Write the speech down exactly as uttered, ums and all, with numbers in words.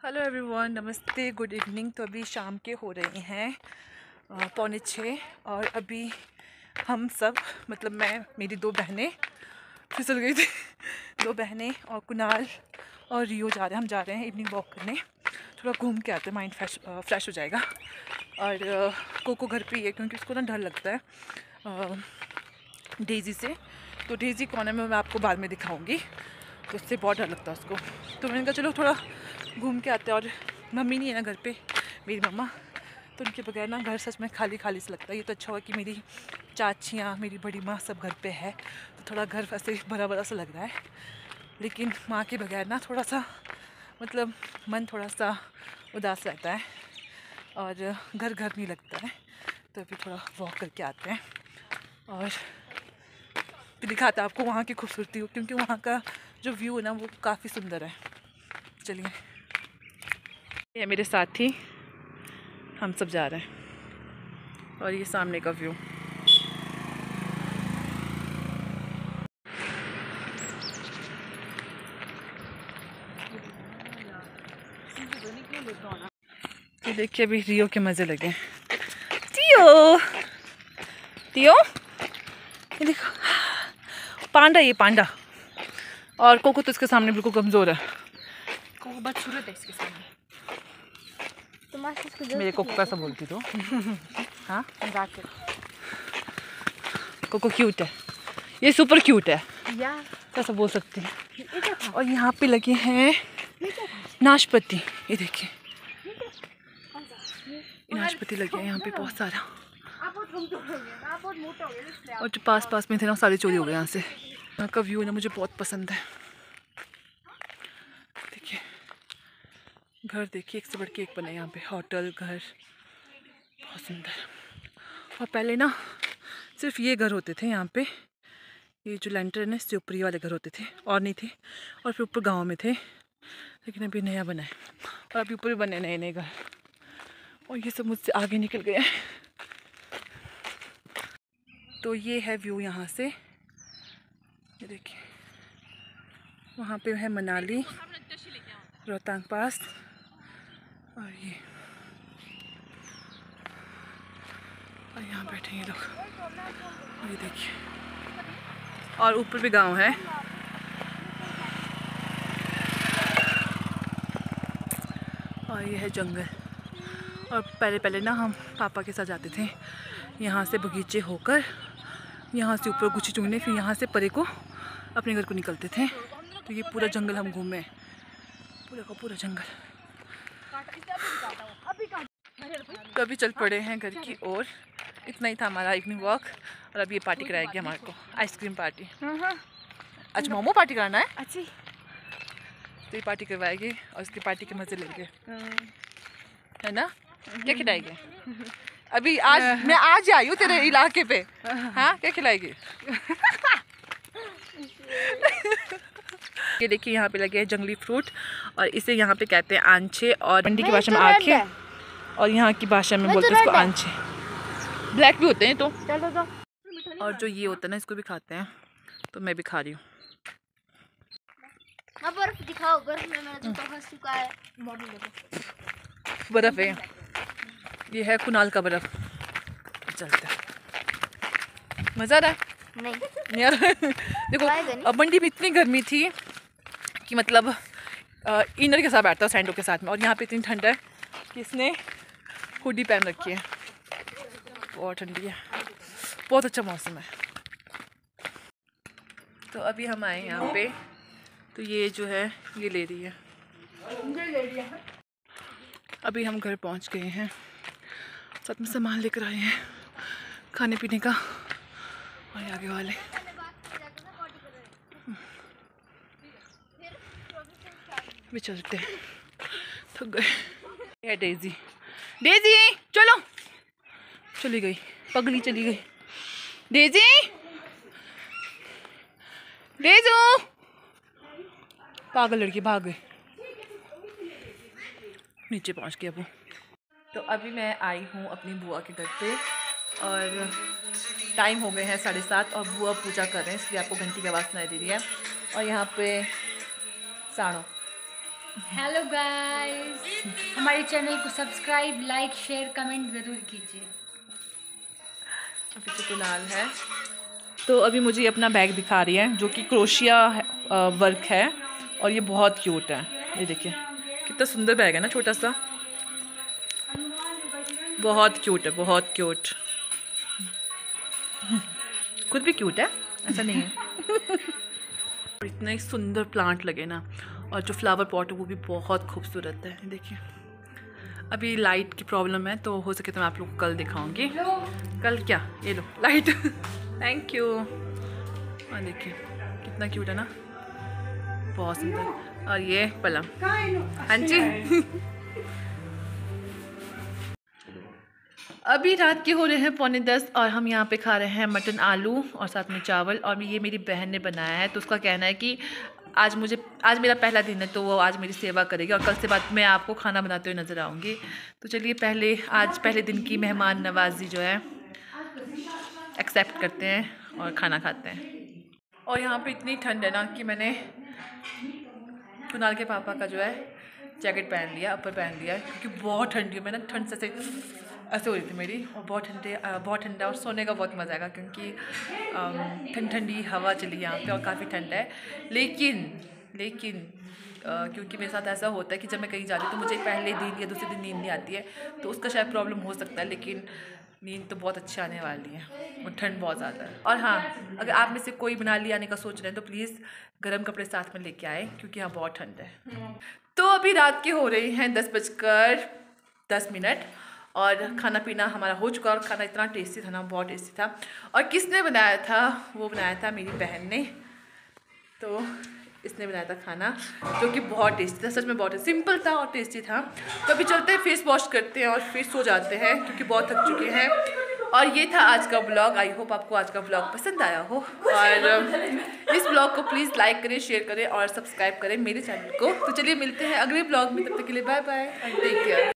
Hello everyone, नमस्ते, good evening. तो अभी शाम के हो रहे हैं पौने छः और अभी हम सब मतलब मैं मेरी दो बहनें फिसल गई थी दो बहनें और कुणाल और रियो जा रहे हैं। हम जा रहे हैं इवनिंग वॉक करने, थोड़ा घूम के आते हैं, माइंड फ्रेश फ्रेश हो जाएगा। और कोको घर पे ही है क्योंकि उसको ना डर लगता है डेज़ी से। तो डेज़ी कौन है मैं मैं आपको बाद में दिखाऊंगी, तो उससे बहुत डर लगता है उसको। तो मैंने कहा चलो थोड़ा घूम के आते हैं। और मम्मी नहीं है ना घर पे, मेरी मम्मा, तो उनके बगैर ना घर सच में खाली खाली से लगता है। ये तो अच्छा हुआ कि मेरी चाचियाँ, मेरी बड़ी माँ सब घर पे है, तो थोड़ा घर वैसे भरा भरा सा लग रहा है। लेकिन माँ के बगैर ना थोड़ा सा मतलब मन थोड़ा सा उदास रहता है और घर घर नहीं लगता है। तो अभी थोड़ा वॉक करके आते हैं और फिर दिखाता आपको वहाँ की खूबसूरती हो, क्योंकि वहाँ का जो व्यू है ना वो काफ़ी सुंदर है। चलिए, ये मेरे साथी, हम सब जा रहे हैं और ये सामने का व्यू। ये देखिए अभी रियो के मज़े लगे। टियो टियो ये देखो, पांडा, ये पांडा। और कोको तो इसके सामने बिल्कुल कमज़ोर है। कोको बदसूरत है इसके सामने। मेरे कोको कैसा बोलती तो हाँ, कोको क्यूट है, ये सुपर क्यूट है, कैसा बोल सकती है। और यहाँ पे लगे हैं नाशपाती, ये देखिए नाशपाती लगे हैं यहाँ पे बहुत सारा। और जो पास पास में थे ना सारे चोरी हो गए यहाँ से। यहाँ का व्यू ना मुझे बहुत पसंद है। देखिए घर देखिए, एक से बढ़ के एक बने यहाँ पे, होटल, घर, बहुत सुंदर। और पहले ना सिर्फ ये घर होते थे यहाँ पे, ये जो लेंटर है ना इससे ऊपर वाले घर होते थे और नहीं थे। और फिर ऊपर गांव में थे, लेकिन अभी नया बना है और अभी ऊपर बने नए नए घर। और ये सब मुझसे आगे निकल गए हैं। तो ये है व्यू यहाँ से, ये देखिए वहाँ पे है मनाली, रोहतांग पास। और ये और यहाँ बैठे हैं लोग, और ये देखिए, और ऊपर भी गांव है। और ये है जंगल। और पहले पहले ना हम पापा के साथ जाते थे यहाँ से बगीचे होकर, यहाँ से ऊपर गुच्छी चुनने, फिर यहाँ से परे को अपने घर को निकलते थे। तो ये पूरा जंगल हम घूमे, पूरा का पूरा जंगल। तो अभी चल पड़े हैं घर की ओर। इतना ही था हमारा इवनिंग वॉक। और अभी ये पार्टी कराएगी हमारे को, आइसक्रीम पार्टी। अच्छा मोमो पार्टी कराना है, अच्छी तो ये पार्टी करवाएगी और इसकी पार्टी के मजे लेंगे, है ना। क्या खिलाएगी अभी? आज मैं आज आई हूँ तेरे इलाके पे। हाँ, क्या खिलाएगी? ये देखिए यहाँ पे लगे हैं जंगली फ्रूट, और इसे यहाँ पे कहते हैं आंचे, और मंडी की भाषा में आंखें, और यहाँ की भाषा में बोलते हैं इसको आंचे। ब्लैक भी होते हैं तो। और जो ये होता है ना इसको भी खाते हैं, तो मैं भी खा रही हूँ। बर्फ दिखाओ, बर्फ में मेरा जूता फंस चुका है। बर्फ है, ये है कुणाल का बर्फ। चलता है, मजा आ रहा है नहीं यार। देखो अब मंडी में इतनी गर्मी थी कि मतलब आ, इनर के साथ बैठता है सैंडो के साथ में, और यहाँ पे इतनी ठंड है कि इसने हुडी पहन रखी है। बहुत ठंडी है, बहुत अच्छा मौसम है। तो अभी हम आए यहाँ पे, तो ये जो है ये ले रही है। अभी हम घर पहुँच गए हैं, साथ में सामान लेकर आए हैं खाने पीने का। और आगे वाले भी चलते हैं, थक गए। ये डेजी, डेजी चलो, चली गई, पगली चली गई। डेजी, डेजू, पागल लड़की भाग गई, नीचे पहुंच गया वो। तो अभी मैं आई हूँ अपनी बुआ के घर पे, और टाइम हो गए हैं साढ़े सात, और बुआ पूजा कर रहे हैं, इसलिए आपको घंटी की आवाज़ सुनाई दे रही है। और यहाँ पे साड़ो, हेलो गाइस, हमारे चैनल को सब्सक्राइब, लाइक, शेयर, कमेंट ज़रूर कीजिए। पीछे तो लाल है। तो अभी मुझे ये अपना बैग दिखा रही है जो कि क्रोशिया वर्क है और ये बहुत क्यूट है। ये देखिए कितना सुंदर बैग है ना, छोटा सा, बहुत क्यूट है, बहुत क्यूट। खुद भी क्यूट है, ऐसा नहीं है। इतने सुंदर प्लांट लगे ना, और जो फ्लावर पॉट है वो भी बहुत खूबसूरत है। देखिए अभी लाइट की प्रॉब्लम है तो हो सके तो मैं आप लोग को कल दिखाऊंगी। कल क्या, ये लो लाइट। Thank you. और देखिए कितना क्यूट है ना, बहुत सुंदर। और ये पलंग, हाँ जी। अभी रात के हो रहे हैं पौने दस और हम यहाँ पे खा रहे हैं मटन आलू और साथ में चावल। और ये मेरी बहन ने बनाया है, तो उसका कहना है कि आज मुझे आज मेरा पहला दिन है तो वो आज मेरी सेवा करेगी और कल से बाद मैं आपको खाना बनाते हुए नज़र आऊँगी। तो चलिए पहले आज पहले दिन की मेहमान नवाजी जो है एक्सेप्ट करते हैं और खाना खाते हैं। और यहाँ पे इतनी ठंड है ना कि मैंने कुणाल के पापा का जो है जैकेट पहन लिया, अपर पहन लिया, क्योंकि बहुत ठंडी है। मैं ना ठंड से ऐसे हो रही थी मेरी, और बहुत ठंडे बहुत ठंडा और सोने का बहुत मज़ा आएगा क्योंकि ठंडी ठंडी हवा चली यहाँ पे और काफ़ी ठंड है। लेकिन लेकिन आ, क्योंकि मेरे साथ ऐसा होता है कि जब मैं कहीं जाती हूँ तो मुझे पहले दिन या दूसरे दिन नींद नहीं आती है, तो उसका शायद प्रॉब्लम हो सकता है, लेकिन नींद तो बहुत अच्छी आने वाली है और ठंड बहुत ज़्यादा है। और हाँ, अगर आप में से कोई मनाली आने का सोच रहे हैं तो प्लीज़ गर्म कपड़े साथ में लेके आए क्योंकि यहाँ बहुत ठंड है। तो अभी रात के हो रही हैं दस बजकर दस मिनट और खाना पीना हमारा हो चुका और खाना इतना टेस्टी था ना, बहुत टेस्टी था। और किसने बनाया था, वो बनाया था मेरी बहन ने। तो इसने बनाया था खाना जो कि बहुत टेस्टी था, सच में बहुत सिंपल था और टेस्टी था। तो अभी चलते हैं, फेस वॉश करते हैं और फिर सो जाते हैं क्योंकि बहुत थक चुके हैं। और ये था आज का ब्लॉग। आई होप आपको आज का ब्लॉग पसंद आया हो, और इस ब्लॉग को प्लीज़ लाइक करें, शेयर करें और सब्सक्राइब करें मेरे चैनल को। तो चलिए मिलते हैं अगले ब्लॉग में, तब तक के लिए bye bye and take care.